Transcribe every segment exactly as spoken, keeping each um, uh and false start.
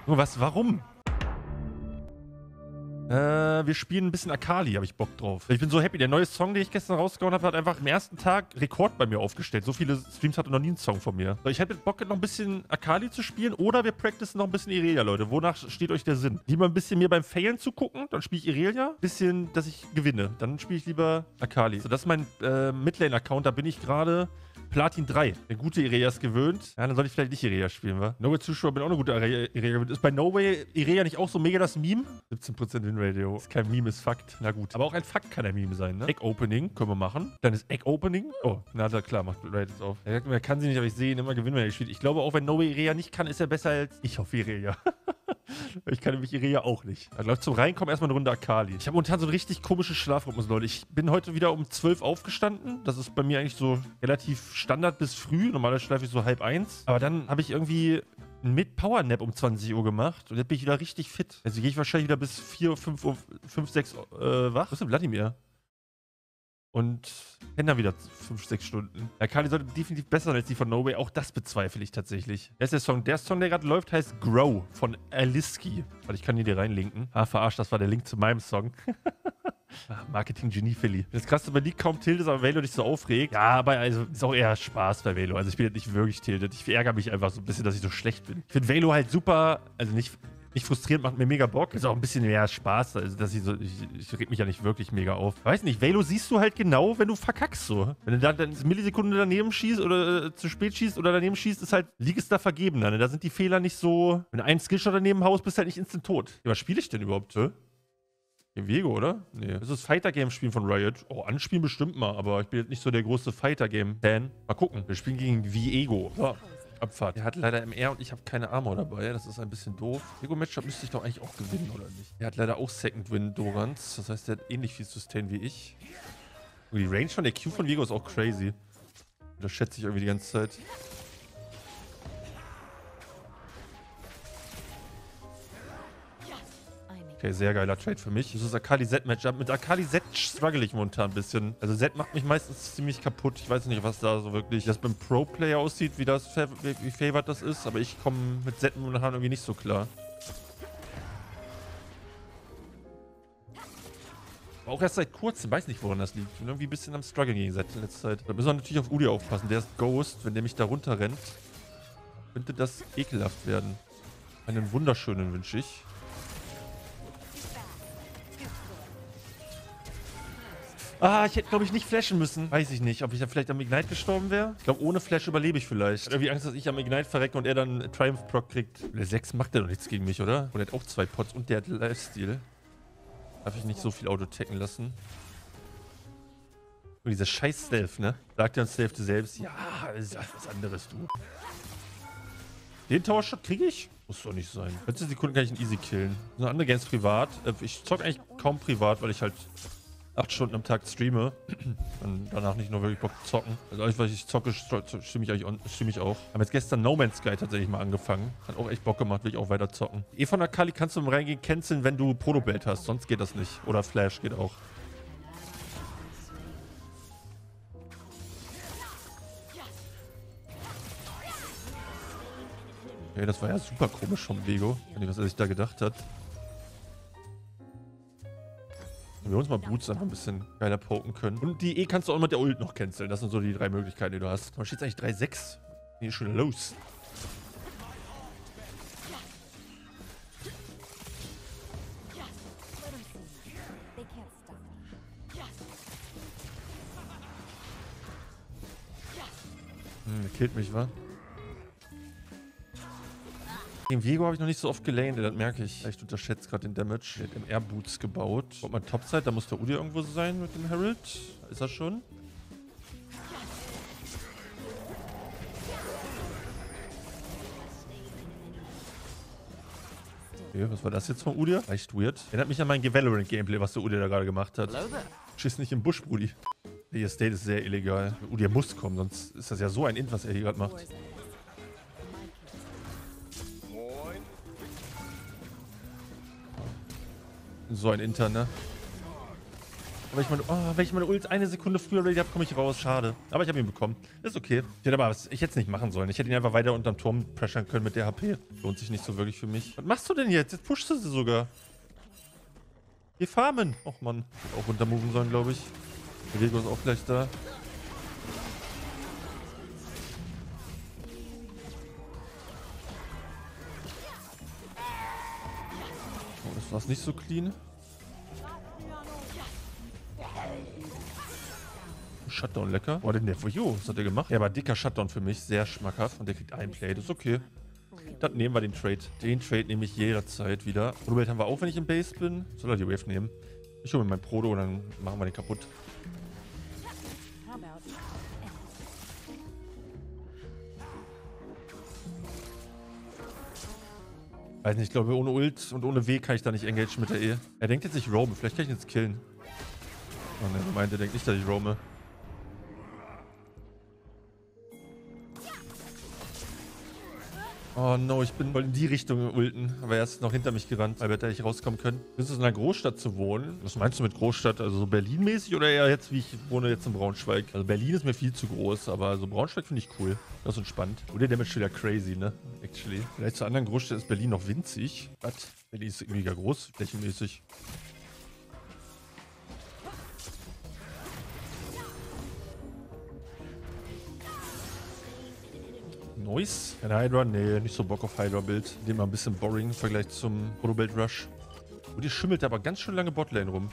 Nur was, warum? Äh, wir spielen ein bisschen Akali, habe ich Bock drauf. Ich bin so happy. Der neue Song, den ich gestern rausgehauen habe, hat einfach am ersten Tag Rekord bei mir aufgestellt. So viele Streams hatte noch nie ein Song von mir. So, ich hätte Bock, noch ein bisschen Akali zu spielen oder wir practicen noch ein bisschen Irelia, Leute. Wonach steht euch der Sinn? Lieber ein bisschen mir beim Failen zu gucken, dann spiele ich Irelia. Ein bisschen, dass ich gewinne. Dann spiele ich lieber Akali. So, das ist mein äh, Midlane-Account. Da bin ich gerade Platin drei. Eine gute Irelia ist gewöhnt. Ja, dann sollte ich vielleicht nicht Irelia spielen, wa? No Way Zuschauer bin auch eine gute Irelia gewöhnt. Ist bei No Way Irelia nicht auch so mega das Meme? siebzehn Prozent Win-Radio. Ist kein Meme, ist Fakt. Na gut. Aber auch ein Fakt kann ein Meme sein, ne? Egg-Opening können wir machen. Dann ist Egg-Opening. Oh, na da klar, macht Raid jetzt auf. Er sagt, er kann sie nicht, aber ich sehe ihn immer gewinnen, wenn er spielt. Ich glaube auch, wenn No Way Irelia nicht kann, ist er besser als ich auf Irelia. Ich kann nämlich Irelia auch nicht. Also läuft zum Reinkommen erstmal eine Runde Akali. Ich habe momentan so einen richtig komischen Schlafrhythmus, Leute. Ich bin heute wieder um zwölf aufgestanden. Das ist bei mir eigentlich so relativ Standard bis früh. Normalerweise schlafe ich so halb eins. Aber dann habe ich irgendwie einen Mid-Power-Nap um zwanzig Uhr gemacht. Und jetzt bin ich wieder richtig fit. Also gehe ich wahrscheinlich wieder bis vier, fünf, fünf, sechs äh, wach. Wo ist denn Vladimir? Und kenne dann wieder fünf, sechs Stunden. Akali sollte definitiv besser sein als die von No Way. Auch das bezweifle ich tatsächlich. Der ist der Song. Der Song, der gerade läuft, heißt Grow von Aliski. Warte, ich kann die dir reinlinken. Ah, verarscht, das war der Link zu meinem Song. Marketing-Genie, Philly. Das Krasse bei die kaum tiltet, aber Velo dich so aufregt. Ja, aber also ist auch eher Spaß bei Velo. Also ich bin jetzt nicht wirklich tiltet. Ich ärgere mich einfach so ein bisschen, dass ich so schlecht bin. Ich finde Velo halt super, also nicht... Nicht frustrierend, macht mir mega Bock. Ist auch ein bisschen mehr Spaß. Also, dass ich so, ich, ich reg mich ja nicht wirklich mega auf. Weiß nicht, Velo siehst du halt genau, wenn du verkackst so. Wenn du dann, dann Millisekunde daneben schießt oder äh, zu spät schießt oder daneben schießt, ist halt, liegt es da vergeben dann. Ne? Da sind die Fehler nicht so. Wenn du einen Skillshot daneben haust, bist du halt nicht instant tot. Ja, was spiele ich denn überhaupt, hä? Gegen Viego, oder? Nee. Das ist Fighter-Game-Spielen von Riot. Oh, anspielen bestimmt mal, aber ich bin jetzt nicht so der große Fighter-Game-Fan. Mal gucken. Wir spielen gegen Viego. So. Abfahrt. Er hat leider M R und ich habe keine Armor dabei. Das ist ein bisschen doof. Ego-Matchup müsste ich doch eigentlich auch gewinnen, oder nicht? Er hat leider auch Second Win Dorans. Das heißt, er hat ähnlich viel Sustain wie ich. Und die Range von der Q von Viego ist auch crazy. Das schätze ich irgendwie die ganze Zeit. Okay, sehr geiler Trade für mich. Das ist Akali Z-Matchup. Mit Akali Z struggle ich momentan ein bisschen. Also Z macht mich meistens ziemlich kaputt. Ich weiß nicht, was da so wirklich das beim Pro-Player aussieht, wie das wie favored das ist. Aber ich komme mit Z momentan irgendwie nicht so klar. Aber auch erst seit kurzem. Weiß nicht, woran das liegt. Ich bin irgendwie ein bisschen am Struggle gegen Z in letzter Zeit. Da müssen wir natürlich auf Udi aufpassen. Der ist Ghost. Wenn der mich da runter rennt, könnte das ekelhaft werden. Einen wunderschönen wünsche ich. Ah, ich hätte, glaube ich, nicht flashen müssen. Weiß ich nicht, ob ich dann vielleicht am Ignite gestorben wäre. Ich glaube, ohne Flash überlebe ich vielleicht. Ich habe irgendwie Angst, dass ich am Ignite verrecke und er dann Triumph-Proc kriegt. Der sechs macht ja doch nichts gegen mich, oder? Und er hat auch zwei Pots und der hat Lifesteal. Darf ich nicht so viel Auto-Tacken lassen. Und dieser scheiß Stealth, ne? Sagt er uns Stealth selbst. Ja, das ist was anderes, du. Den Tower-Shot kriege ich? Muss doch nicht sein. letzte Sekunden kann ich ihn easy killen. So andere Games privat. Ich zocke eigentlich kaum privat, weil ich halt acht Stunden am Tag streame und danach nicht nur wirklich Bock zu zocken. Also alles, was ich zocke, stimme ich, eigentlich, stimme ich auch. Haben jetzt gestern No Man's Sky tatsächlich mal angefangen. Hat auch echt Bock gemacht, will ich auch weiter zocken. Eh von Akali kannst du im Reingehen canceln, wenn du Proto-Belt hast. Sonst geht das nicht. Oder Flash geht auch. Okay, das war ja super komisch vom Viego. Ich weiß nicht, was er sich da gedacht hat. Wir uns mal Boots einfach ein bisschen geiler poken können. Und die E kannst du auch mit der Ult noch canceln. Das sind so die drei Möglichkeiten, die du hast. Da steht es eigentlich drei sechs. Bin ich schon los. Hm, der killt mich, wa? Gegen Viego habe ich noch nicht so oft gelaned, das merke ich. Ich unterschätze gerade den Damage. Der hat M R-Boots gebaut. Kommt mal Topside, da muss der Udi irgendwo sein mit dem Herald. Ist er schon? Okay, was war das jetzt von Udi? Echt weird. Erinnert mich an mein Valorant-Gameplay, was der Udi da gerade gemacht hat. Schieß nicht im Busch, Brudi. Der State ist sehr illegal. Udi muss kommen, sonst ist das ja so ein Int, was er hier gerade macht. So ein Inter, ne? Aber ich meine, oh, wenn ich meine Ult eine Sekunde früher ready habe, komme ich raus. Schade. Aber ich habe ihn bekommen. Ist okay. Ich hätte aber was, ich hätte es nicht machen sollen. Ich hätte ihn einfach weiter unterm Turm pressern können mit der H P. Lohnt sich nicht so wirklich für mich. Was machst du denn jetzt? Jetzt pushst du sie sogar. Geh farmen. Och Mann. Auch runtermoven sollen, glaube ich. Diego ist auch gleich da. Oh, das war's nicht so clean. Shutdown lecker. Oh, den Nervo, was hat der gemacht? Ja, aber dicker Shutdown für mich. Sehr schmackhaft. Und der kriegt ein Play. Das ist okay. Dann nehmen wir den Trade. Den Trade nehme ich jederzeit wieder. Robert haben wir auch, wenn ich im Base bin. Soll er die Wave nehmen? Ich hole mir meinen Proto und dann machen wir den kaputt. Weiß nicht, ich glaube, ohne Ult und ohne W kann ich da nicht engagen mit der E. Er denkt jetzt, ich roame. Vielleicht kann ich ihn jetzt killen. Oh ne, er meint, er denkt nicht, dass ich roame. Oh no, ich bin voll in die Richtung ulten, aber er ist noch hinter mich gerannt, weil wir hätte ich rauskommen können. Ist es in einer Großstadt zu wohnen? Was meinst du mit Großstadt? Also so Berlin-mäßig oder eher jetzt, wie ich wohne jetzt in Braunschweig? Also Berlin ist mir viel zu groß, aber so Braunschweig finde ich cool. Das ist entspannt. Und der Damage ist wieder crazy, ne? Actually. Vielleicht zu anderen Großstädten ist Berlin noch winzig. Was? Berlin ist mega groß, flächenmäßig. Noise? Keine Hydra? Nee, nicht so Bock auf Hydra-Bild. Dem mal ein bisschen boring im Vergleich zum Proto-Build Rush. Und die schimmelt aber ganz schön lange Botlane rum.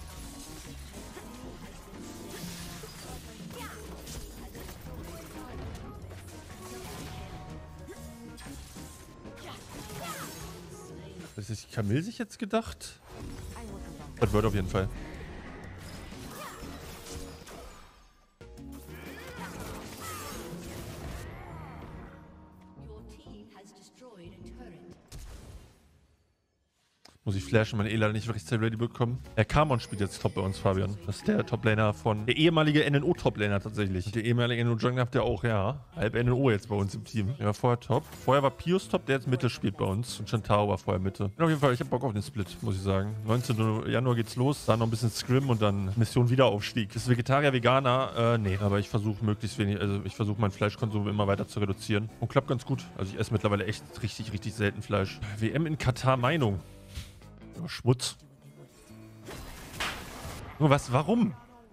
Was ist Camille sich jetzt gedacht? Das wird auf jeden Fall. Muss ich flashen, meine E leider nicht richtig ready bekommen. Der Kamon spielt jetzt Top bei uns, Fabian. Das ist der Toplaner von... Der ehemalige N N O-Toplaner tatsächlich. Und der ehemalige N N O-Jungler habt ihr auch, ja. Halb N N O jetzt bei uns im Team. Der war vorher Top. Vorher war Pius Top, der jetzt Mitte spielt bei uns. Und Shantaro war vorher Mitte. Und auf jeden Fall, ich hab Bock auf den Split, muss ich sagen. neunzehnten Januar geht's los. Dann noch ein bisschen Scrim und dann Mission Wiederaufstieg. Ist Vegetarier, Veganer? Äh, nee. Aber ich versuche möglichst wenig... Also ich versuche meinen Fleischkonsum immer weiter zu reduzieren. Und klappt ganz gut. Also ich esse mittlerweile echt richtig, richtig selten Fleisch. W M in Katar Meinung. Schmutz. Nur was? Warum?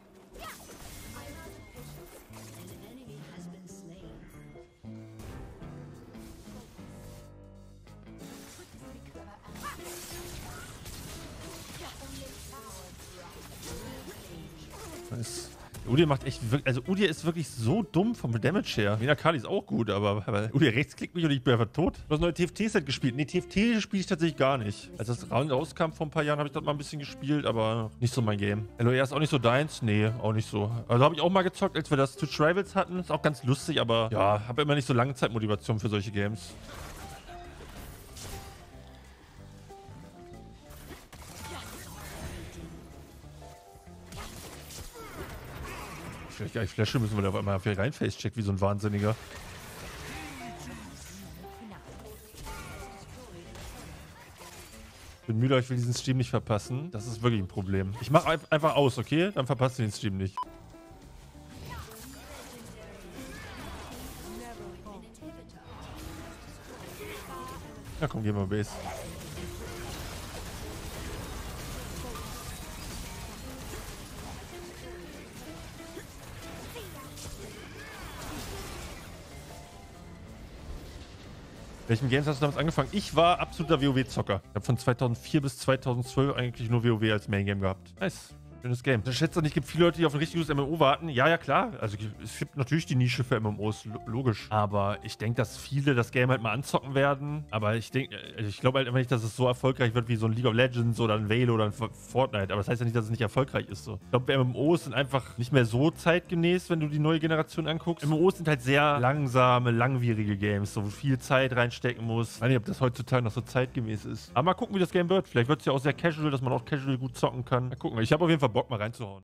Nice. Udyr macht echt wirklich, also Udyr ist wirklich so dumm vom Damage her. Mina Kali ist auch gut, aber, aber Udyr rechtsklickt mich und ich bin einfach tot. Du hast das neue T F T-Set gespielt. Nee, T F T spiele ich tatsächlich gar nicht. Als das Round rauskam vor ein paar Jahren, habe ich das mal ein bisschen gespielt, aber nicht so mein Game. L O R ist auch nicht so deins? Nee, auch nicht so. Also habe ich auch mal gezockt, als wir das Twitch Rivals hatten. Ist auch ganz lustig, aber ja, habe immer nicht so lange Zeitmotivation für solche Games. Vielleicht gar nicht flashen müssen, weil er auf einmal viel rein face-checkt wie so ein Wahnsinniger. Ich bin müde, ich will diesen Stream nicht verpassen. Das ist wirklich ein Problem. Ich mache einfach aus, okay? Dann verpasst ihr den Stream nicht. Ja, komm, gehen wir Base. Welchen Games hast du damals angefangen? Ich war absoluter WoW-Zocker. Ich habe von zweitausendvier bis zweitausendzwölf eigentlich nur WoW als Main-Game gehabt. Nice. Schönes Game. Ich schätze nicht, es gibt viele Leute, die auf ein richtiges M M O warten. Ja, ja, klar. Also es gibt natürlich die Nische für M M Os, logisch. Aber ich denke, dass viele das Game halt mal anzocken werden. Aber ich denke, ich glaube halt immer nicht, dass es so erfolgreich wird wie so ein League of Legends oder ein Valo oder ein Fortnite. Aber das heißt ja nicht, dass es nicht erfolgreich ist so. Ich glaube, M M Os sind einfach nicht mehr so zeitgemäß, wenn du die neue Generation anguckst. M M Os sind halt sehr langsame, langwierige Games, so wo viel Zeit reinstecken muss. Ich weiß nicht, ob das heutzutage noch so zeitgemäß ist. Aber mal gucken, wie das Game wird. Vielleicht wird es ja auch sehr casual, dass man auch casual gut zocken kann. Mal gucken. Ich habe auf jeden Fall Bock, mal reinzuhauen.